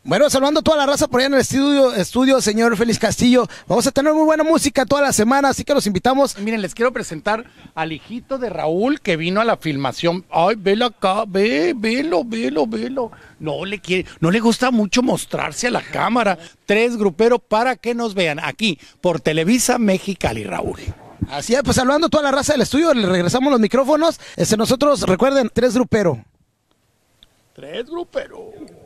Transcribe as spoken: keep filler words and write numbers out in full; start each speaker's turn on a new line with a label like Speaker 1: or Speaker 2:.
Speaker 1: Bueno, saludando a toda la raza por allá en el estudio, estudio, señor Félix Castillo. Vamos a tener muy buena música toda la semana, así que los invitamos.
Speaker 2: Miren, les quiero presentar al hijito de Raúl que vino a la filmación. Ay, velo acá, ve, velo, velo, velo. No le quiere, no le gusta mucho mostrarse a la cámara. Tres gruperos para que nos vean aquí por Televisa Mexicali, Raúl.
Speaker 1: Así es, pues saludando a toda la raza del estudio, le regresamos los micrófonos. Este, nosotros, recuerden, tres grupero.
Speaker 2: Tres gruperos.